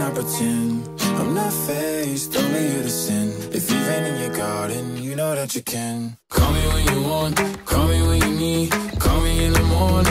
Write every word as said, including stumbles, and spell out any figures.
not pretend I'm not faced, only here to sin. If you've been in your garden, you know that you can. Call me when you want, call me when you need. Call me in the morning